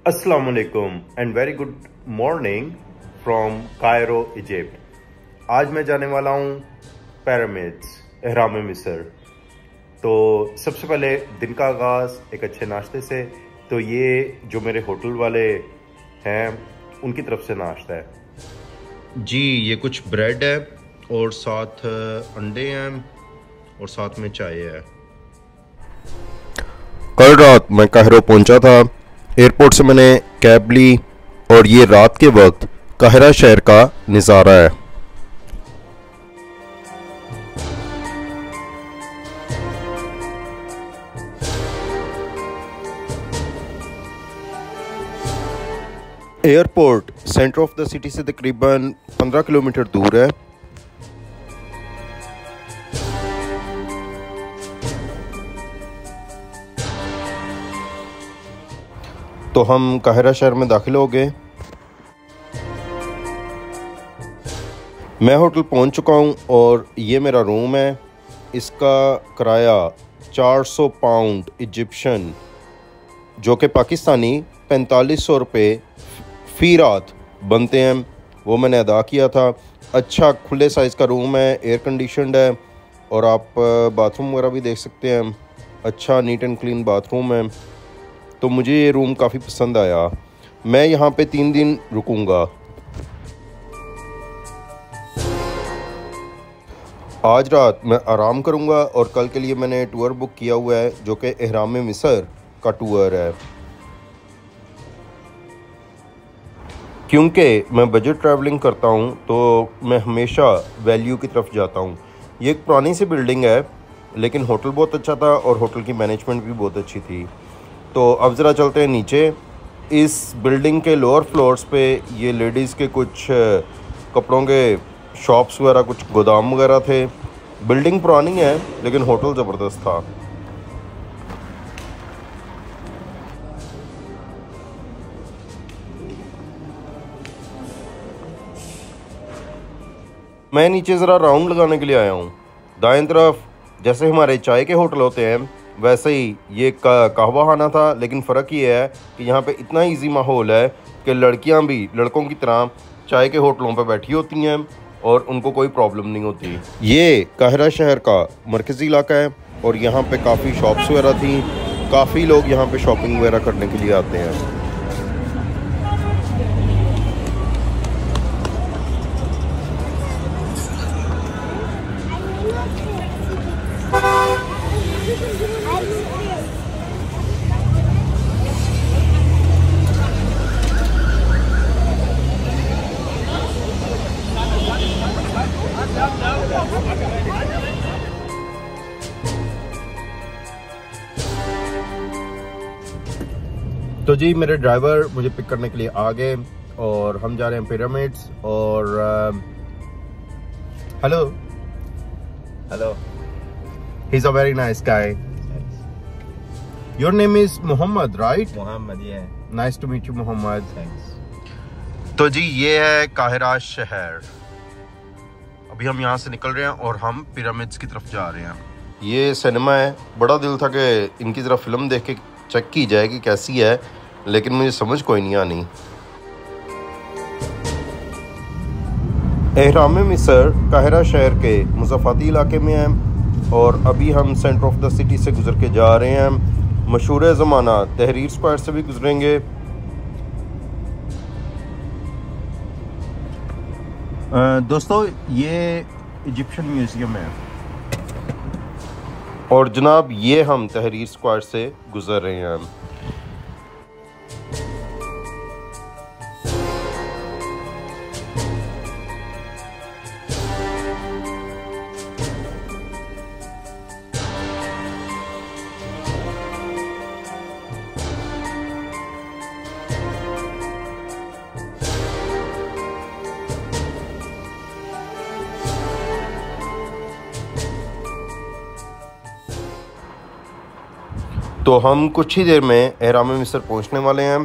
अस्सलाम वालेकुम and very good morning from Cairo Egypt. आज मैं जाने वाला हूँ पिरामिड्स एहराम मिस्र। तो सबसे पहले दिन का आगाज़ एक अच्छे नाश्ते से। तो ये जो मेरे होटल वाले हैं उनकी तरफ से नाश्ता है जी। ये कुछ ब्रेड है और साथ अंडे हैं और साथ में चाय है। कल रात मैं काहिरो पहुंचा था। एयरपोर्ट से मैंने कैब ली और ये रात के वक्त काहिरा शहर का नज़ारा है। Airport centre of the city से तकरीबन 15 किलोमीटर दूर है। तो हम काहिरा शहर में दाखिल हो गए। मैं होटल पहुंच चुका हूं और ये मेरा रूम है। इसका किराया 400 पाउंड इजिप्शियन जो कि पाकिस्तानी 4500 रुपये फ़ी रात बनते हैं, वो मैंने अदा किया था। अच्छा खुले साइज़ का रूम है, एयर कंडीशनड है और आप बाथरूम वगैरह भी देख सकते हैं। अच्छा नीट एंड क्लीन बाथरूम है। तो मुझे ये रूम काफ़ी पसंद आया। मैं यहाँ पे 3 दिन रुकूंगा। आज रात मैं आराम करूंगा और कल के लिए मैंने टूर बुक किया हुआ है जो कि एहराम मिस्र का टूर है। क्योंकि मैं बजट ट्रैवलिंग करता हूँ तो मैं हमेशा वैल्यू की तरफ जाता हूँ। ये एक पुरानी सी बिल्डिंग है लेकिन होटल बहुत अच्छा था और होटल की मैनेजमेंट भी बहुत अच्छी थी। तो अब ज़रा चलते हैं नीचे। इस बिल्डिंग के लोअर फ्लोर्स पे ये लेडीज़ के कुछ कपड़ों के शॉप्स वगैरह, कुछ गोदाम वगैरह थे। बिल्डिंग पुरानी है लेकिन होटल ज़बरदस्त था। मैं नीचे ज़रा राउंड लगाने के लिए आया हूँ। दाएं तरफ जैसे हमारे चाय के होटल होते हैं वैसे ही ये कहवा खाना था, लेकिन फ़र्क ये है कि यहाँ पे इतना इजी माहौल है कि लड़कियाँ भी लड़कों की तरह चाय के होटलों पे बैठी होती हैं और उनको कोई प्रॉब्लम नहीं होती। ये काहिरा शहर का मरकज़ी इलाका है और यहाँ पे काफ़ी शॉप्स वगैरह थी। काफ़ी लोग यहाँ पे शॉपिंग वगैरह करने के लिए आते हैं। तो जी मेरे ड्राइवर मुझे पिक करने के लिए आ गए और हम जा रहे हैं पिरामिड्स। और hello hello, he is a very nice guy. Your name is Mohammed right? Mohammed, yeah. Nice to meet you Mohammed. Thanks. तो जी ये है काहिरा शहर। अभी हम यहाँ से निकल रहे हैं और हम पिरामिड्स की तरफ जा रहे हैं। ये सिनेमा है। बड़ा दिल था कि इनकी ज़रा फिल्म देख के चेक की जाए कि कैसी है, लेकिन मुझे समझ कोई नहीं आनी। एहराम मिस्र काहिरा शहर के मुज़फ़्फ़ाती इलाके में है और अभी हम सेंटर ऑफ द सिटी से गुज़र के जा रहे हैं। मशहूर ज़माना तहरीर स्क्वायर से भी गुजरेंगे। दोस्तों ये इजिप्शियन म्यूज़ियम है और जनाब ये हम तहरीर स्क्वायर से गुजर रहे हैं। तो हम कुछ ही देर में एहराम मिस्र पहुंचने वाले हैं।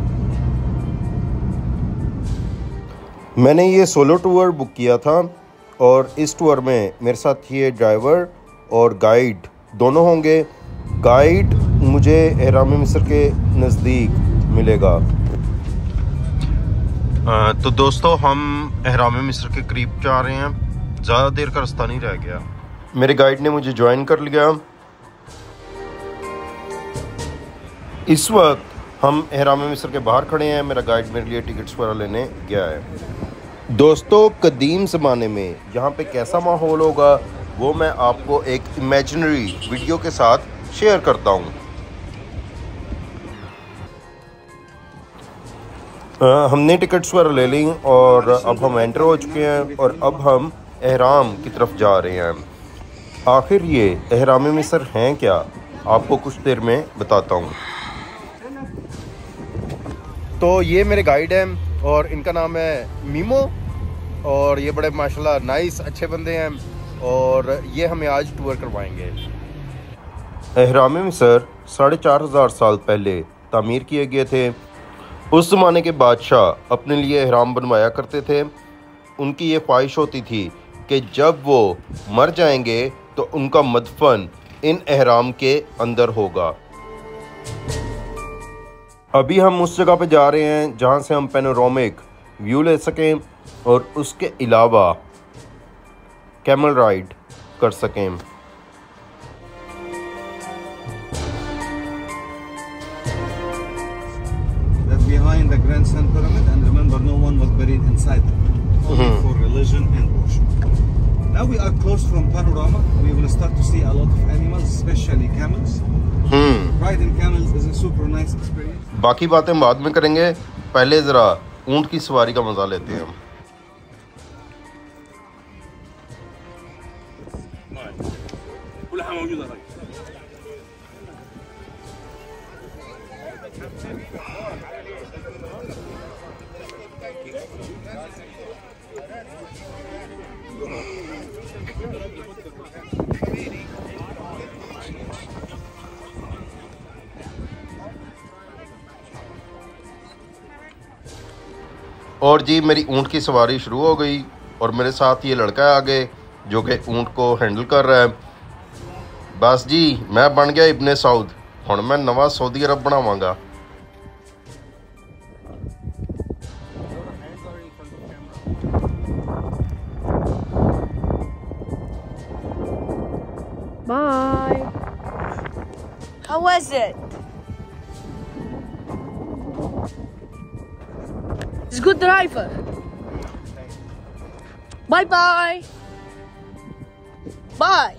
मैंने ये सोलो टूर बुक किया था और इस टूर में मेरे साथ ये ड्राइवर और गाइड दोनों होंगे। गाइड मुझे एहराम मिस्र के नज़दीक मिलेगा। तो दोस्तों हम एहराम मिस्र के करीब जा रहे हैं, ज़्यादा देर का रास्ता नहीं रह गया। मेरे गाइड ने मुझे ज्वाइन कर लिया। इस वक्त हम एहराम मिस्र के बाहर खड़े हैं। मेरा गाइड मेरे लिए टिकट्स वगैरह लेने गया है। दोस्तों कदीम ज़माने में यहाँ पे कैसा माहौल होगा वो मैं आपको एक इमेजिनरी वीडियो के साथ शेयर करता हूँ। हमने टिकट्स वगैरह ले ली और अब हम एंटर हो चुके हैं और अब हम एहराम की तरफ जा रहे हैं। आखिर ये एहराम मिस्र हैं क्या, आपको कुछ देर में बताता हूँ। तो ये मेरे गाइड हैं और इनका नाम है मीमो और ये बड़े माशाल्लाह नाइस अच्छे बंदे हैं और ये हमें आज टूर करवाएंगे। एहराम मिस्र 4500 साल पहले तामीर किए गए थे। उस ज़माने के बादशाह अपने लिए एहराम बनवाया करते थे। उनकी ये ख्वाहिश होती थी कि जब वो मर जाएंगे तो उनका मदफन इन एहराम के अंदर होगा। अभी हम उस जगह पे जा रहे हैं जहाँ से हम पैनोरामिक व्यू ले सकें और उसके अलावा कैमल राइड कर सकें। Behind the Grand Sand Pyramid, and remember, no one was buried inside only for religion and worship. Now we are close from Panorama. We will start to see a lot of animals, especially camels. Riding camels is a super nice experience. बाकी बातें बाद में करेंगे, पहले ज़रा ऊँट की सवारी का मज़ा लेते हैं हम। और जी मेरी ऊँट की सवारी शुरू हो गई और मेरे साथ ये लड़का है आगे जो कि ऊँट को हैंडल कर रहा है। बस जी मैं बन गया इब्ने सऊद, हुण मैं नवा सऊदी अरब बनावांगा। Bye. How was it? It's good driver. Bye bye. Bye.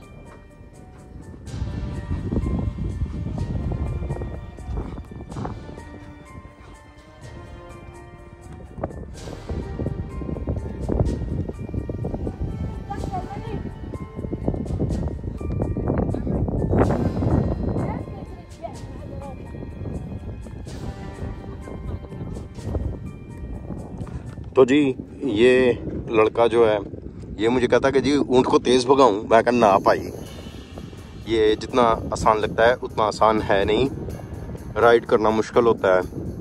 तो जी ये लड़का जो है ये मुझे कहता कि जी ऊँट को तेज़ भगाऊं। मैं कहना ना भाई, ये जितना आसान लगता है उतना आसान है नहीं, राइड करना मुश्किल होता है।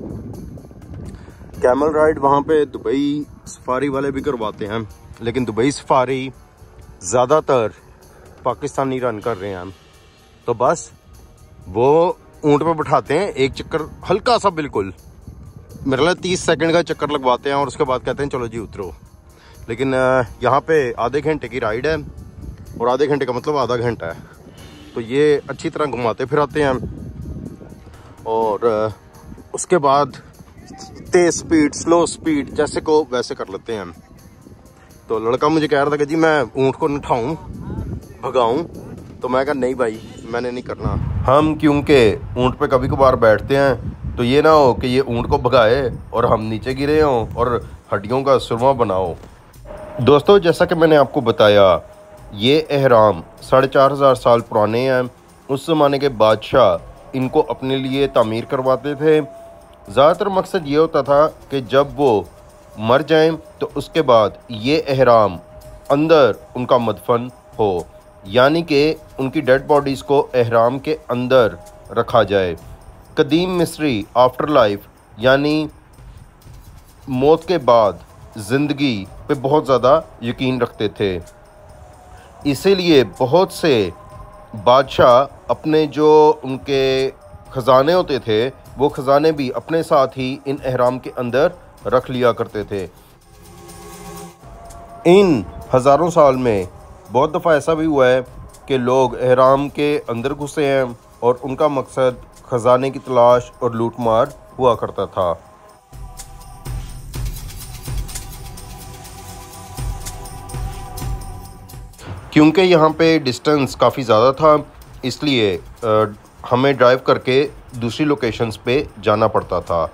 कैमल राइड वहाँ पे दुबई सफारी वाले भी करवाते हैं, लेकिन दुबई सफारी ज़्यादातर पाकिस्तानी रन कर रहे हैं। तो बस वो ऊँट पे बिठाते हैं, एक चक्कर हल्का सा बिल्कुल मेरे लिए 30 सेकंड का चक्कर लगवाते हैं और उसके बाद कहते हैं चलो जी उतरो। लेकिन यहाँ पे आधे घंटे की राइड है और आधे घंटे का मतलब आधा घंटा है। तो ये अच्छी तरह घुमाते फिराते हैं और उसके बाद तेज़ स्पीड स्लो स्पीड जैसे को वैसे कर लेते हैं। तो लड़का मुझे कह रहा था कि जी मैं ऊँट को नठाऊँ भगाऊँ, तो मैं कहा नहीं भाई मैंने नहीं करना। हम क्योंकि ऊँट पे कभी कभार बैठते हैं तो ये ना हो कि ये ऊँट को भगाए और हम नीचे गिरे हों और हड्डियों का सुरमा बनाओ। दोस्तों जैसा कि मैंने आपको बताया ये एहराम 4500 साल पुराने हैं। उस ज़माने के बादशाह इनको अपने लिए तामीर करवाते थे। ज़्यादातर मकसद ये होता था कि जब वो मर जाएं तो उसके बाद ये एहराम अंदर उनका मदफन हो, यानी कि उनकी डेड बॉडीज़ को एहराम के अंदर रखा जाए। कदीम मिस्री आफ्टर लाइफ यानी मौत के बाद ज़िंदगी पे बहुत ज़्यादा यकीन रखते थे। इसीलिए बहुत से बादशाह अपने जो उनके ख़जाने होते थे वो ख़जाने भी अपने साथ ही इन एहराम के अंदर रख लिया करते थे। इन हज़ारों साल में बहुत दफ़ा ऐसा भी हुआ है कि लोग एहराम के अंदर घुसे हैं और उनका मकसद ख़जाने की तलाश और लूटमार हुआ करता था। क्योंकि यहाँ पे डिस्टेंस काफ़ी ज़्यादा था, इसलिए हमें ड्राइव करके दूसरी लोकेशंस पे जाना पड़ता था।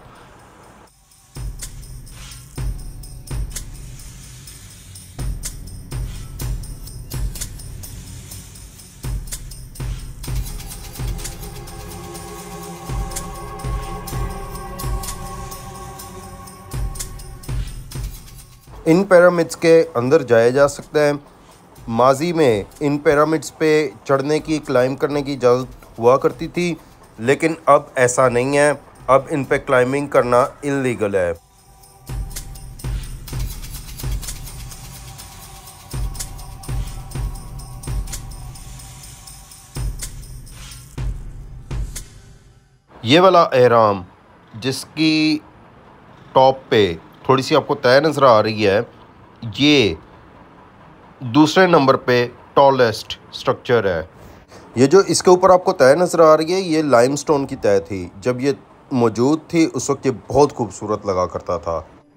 इन पिरामिड्स के अंदर जाया जा सकता है। माजी में इन पिरामिड्स पे चढ़ने की, क्लाइंब करने की इजाज़त हुआ करती थी, लेकिन अब ऐसा नहीं है। अब इन पे क्लाइंबिंग करना इल्लीगल है। ये वाला एहराम जिसकी टॉप पे थोड़ी सी आपको तय नज़र आ रही है, ये दूसरे नंबर पे टॉलेस्ट स्ट्रक्चर है। ये जो इसके ऊपर आपको तय नज़र आ रही है, ये लाइमस्टोन की तय थी। जब ये मौजूद थी उस वक्त ये बहुत खूबसूरत लगा करता था।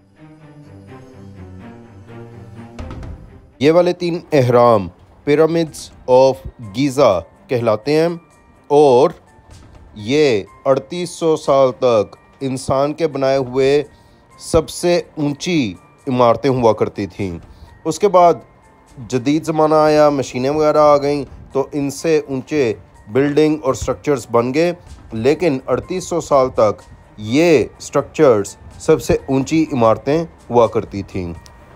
ये वाले 3 एहराम पिरामिड्स ऑफ गीज़ा कहलाते हैं और ये 3800 साल तक इंसान के बनाए हुए सबसे ऊंची इमारतें हुआ करती थीं। उसके बाद जदीद ज़माना आया, मशीनें वगैरह आ गईं, तो इनसे ऊंचे बिल्डिंग और स्ट्रक्चर्स बन गए, लेकिन 3800 साल तक ये स्ट्रक्चर्स सबसे ऊंची इमारतें हुआ करती थीं।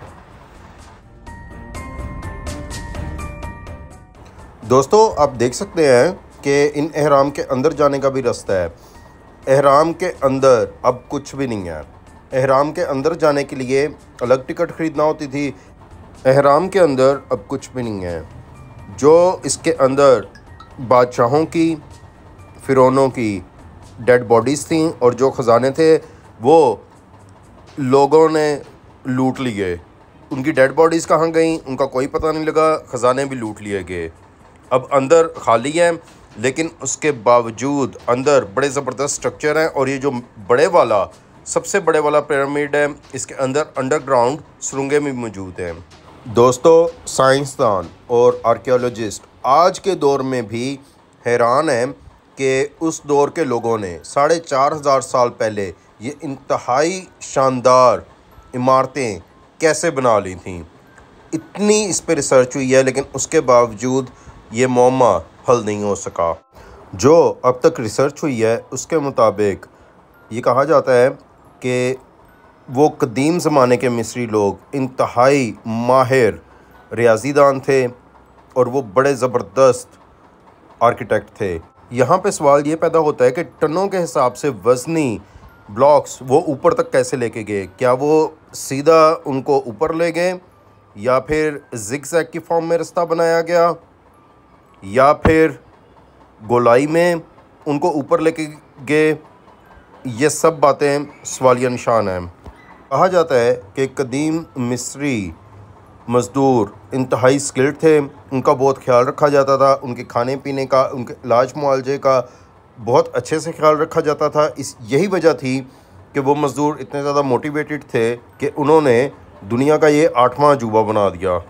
दोस्तों, आप देख सकते हैं कि इन एहराम के अंदर जाने का भी रास्ता है। एहराम के अंदर अब कुछ भी नहीं है। एहराम के अंदर जाने के लिए अलग टिकट ख़रीदना होती थी। एहराम के अंदर अब कुछ भी नहीं है। जो इसके अंदर बादशाहों की, फ़िरौनों की डेड बॉडीज़ थीं और जो ख़जाने थे वो लोगों ने लूट लिए। उनकी डेड बॉडीज़ कहाँ गईं उनका कोई पता नहीं लगा, ख़जाने भी लूट लिए गए। अब अंदर खाली है, लेकिन उसके बावजूद अंदर बड़े ज़बरदस्त स्ट्रक्चर हैं। और ये जो सबसे बड़े वाला पिरामिड है, इसके अंदर अंडरग्राउंड सुरंगें भी मौजूद हैं। दोस्तों, साइंसदान और आर्कियोलॉजिस्ट आज के दौर में भी हैरान हैं कि उस दौर के लोगों ने 4500 साल पहले ये इंतहाई शानदार इमारतें कैसे बना ली थीं। इतनी इस पर रिसर्च हुई है, लेकिन उसके बावजूद ये मुअम्मा हल नहीं हो सका। जो अब तक रिसर्च हुई है उसके मुताबिक ये कहा जाता है कि वो कदीम ज़माने के मिस्री लोग इंतहाई माहिर रियाजीदान थे और वो बड़े ज़बरदस्त आर्किटेक्ट थे। यहाँ पे सवाल ये पैदा होता है कि टनों के हिसाब से वज़नी ब्लॉक्स वो ऊपर तक कैसे लेके गए? क्या वो सीधा उनको ऊपर ले गए, या फिर ज़िगज़ैग की फॉर्म में रास्ता बनाया गया, या फिर गोलाई में उनको ऊपर लेके गए? ये सब बातें सवालिया निशान हैं। कहा जाता है कि कदीम मिस्री मज़दूर इंतहाई स्किल्ड थे, उनका बहुत ख्याल रखा जाता था, उनके खाने पीने का, उनके इलाज मुआलजे का बहुत अच्छे से ख्याल रखा जाता था। यही वजह थी कि वो मज़दूर इतने ज़्यादा मोटिवेटेड थे कि उन्होंने दुनिया का ये 8वां अजूबा बना दिया।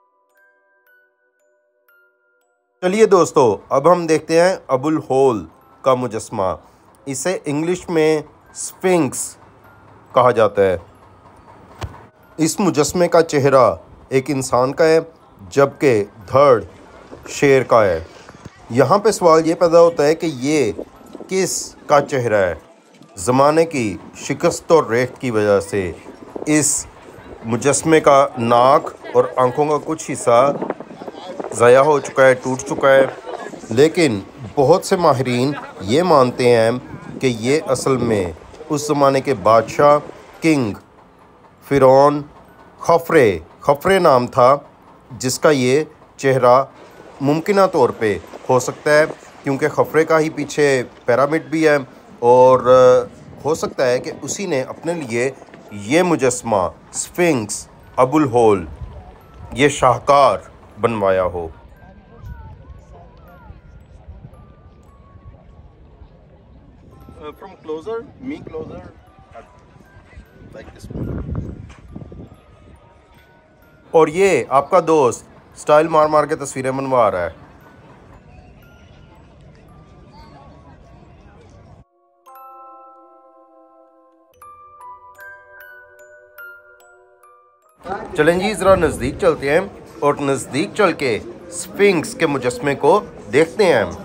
चलिए दोस्तों, अब हम देखते हैं अबुल होल का मुजस्मा। इसे इंग्लिश में स्फिंक्स कहा जाता है। इस मुजस्मे का चेहरा एक इंसान का है, जबकि धड़ शेर का है। यहाँ पे सवाल ये पैदा होता है कि ये किस का चेहरा है? ज़माने की शिकस्त और रेत की वजह से इस मुजस्मे का नाक और आँखों का कुछ हिस्सा ज़ाया हो चुका है, टूट चुका है। लेकिन बहुत से माहिरीन ये मानते हैं कि ये असल में उस ज़माने के बादशाह, किंग फ़िरौन खफरे नाम था जिसका ये चेहरा मुमकिना तौर पे हो सकता है, क्योंकि खफरे का ही पीछे पिरामिड भी है, और हो सकता है कि उसी ने अपने लिए ये मुजस्मा स्फिंक्स अबुल होल, ये शाहकार बनवाया हो। From closer, me closer, like this one. और ये आपका दोस्त स्टाइल मार मार के तस्वीरें बनवा रहा है। चलें जी, ज़रा नज़दीक चलते हैं और नज़दीक चल के स्फिंक्स के मुजस्मे को देखते हैं।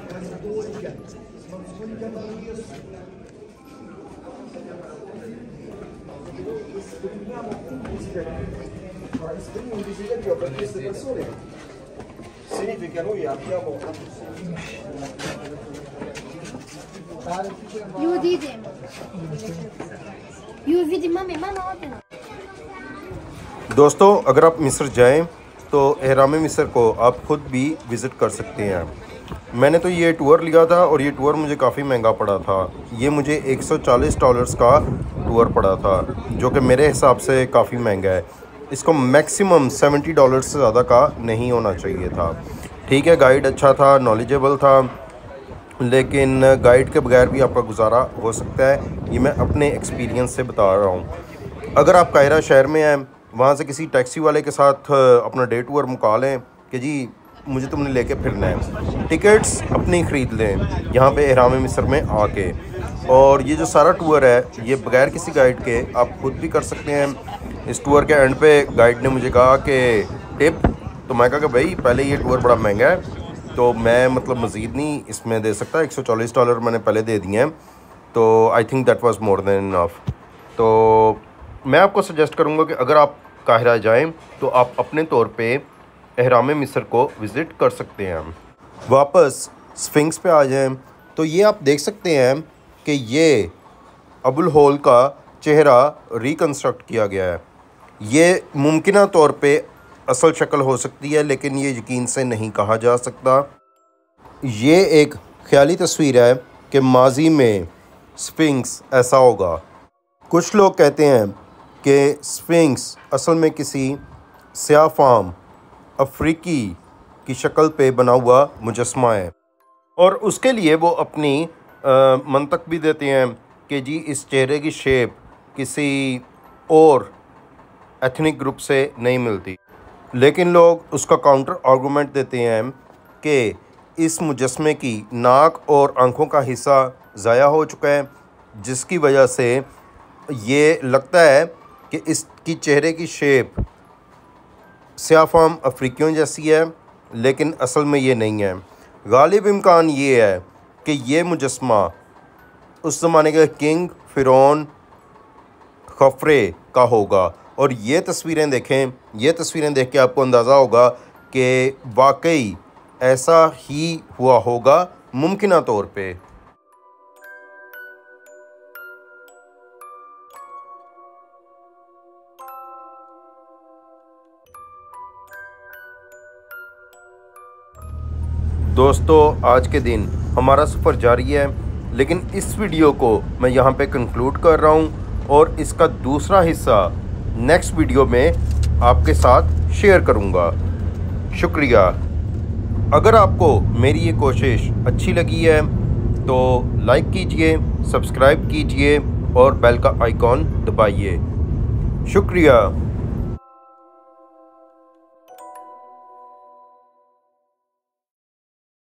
दोस्तों, अगर आप मिस्र जाएं तो एहराम मिस्र को आप ख़ुद भी विज़िट कर सकते हैं। मैंने तो ये टूर लिया था और ये टूर मुझे काफ़ी महंगा पड़ा था। ये मुझे $140 का टूर पड़ा था, जो कि मेरे हिसाब से काफ़ी महंगा है। इसको मैक्सिमम $70 से ज़्यादा का नहीं होना चाहिए था। ठीक है, गाइड अच्छा था, नॉलेजेबल था, लेकिन गाइड के बगैर भी आपका गुजारा हो सकता है। ये मैं अपने एक्सपीरियंस से बता रहा हूँ। अगर आप कायरा शहर में हैं, वहाँ से किसी टैक्सी वाले के साथ अपना डे टूर मुका लें कि जी मुझे तुमने लेके फिरना है। टिकट्स अपनी ख़रीद लें यहाँ पे एहराम मिस्र में आके, और ये जो सारा टूर है ये बगैर किसी गाइड के आप खुद भी कर सकते हैं। इस टूर के एंड पे गाइड ने मुझे कहा कि टिप, तो मैं कहा कि भाई पहले ये टूर बड़ा महंगा है, तो मैं मतलब मज़ीद नहीं इसमें दे सकता। $140 मैंने पहले दे दिए हैं, तो I think that was more than enough. तो मैं आपको सजेस्ट करूँगा कि अगर आप काहिरा जाएं तो आप अपने तौर पे एहराम मिस्र को विज़िट कर सकते हैं। वापस स्फिंक्स पे आ जाएं तो ये आप देख सकते हैं कि ये अबुल होल का चेहरा रिकन्स्ट्रक्ट किया गया है। ये मुमकिना तौर पे असल शक्ल हो सकती है, लेकिन ये यकीन से नहीं कहा जा सकता। ये एक ख्याली तस्वीर है कि माजी में स्फिंक्स ऐसा होगा। कुछ लोग कहते हैं कि स्फिंक्स असल में किसी स्याह फाम अफ्रीकी की शक्ल पे बना हुआ मुजस्मा है, और उसके लिए वो अपनी मंतक भी देते हैं कि जी इस चेहरे की शेप किसी और एथनिक ग्रुप से नहीं मिलती। लेकिन लोग उसका काउंटर आर्गूमेंट देते हैं कि इस मुजस्मे की नाक और आँखों का हिस्सा ज़ाया हो चुका है, जिसकी वजह से ये लगता है कि इसकी चेहरे की शेप स्याफाम अफ्रीकियों जैसी है, लेकिन असल में ये नहीं है। गालिब इम्कान ये है कि ये मुजस्मा उस ज़माने के किंग फ़िरौन खफरे का होगा। और ये तस्वीरें देखें, ये तस्वीरें देख के आपको अंदाज़ा होगा कि वाकई ऐसा ही हुआ होगा मुमकिना तौर पे। दोस्तों, आज के दिन हमारा सफ़र जारी है, लेकिन इस वीडियो को मैं यहाँ पे कंक्लूड कर रहा हूँ और इसका दूसरा हिस्सा नेक्स्ट वीडियो में आपके साथ शेयर करूँगा। शुक्रिया। अगर आपको मेरी ये कोशिश अच्छी लगी है तो लाइक कीजिए, सब्सक्राइब कीजिए और बेल का आइकॉन दबाइए। शुक्रिया।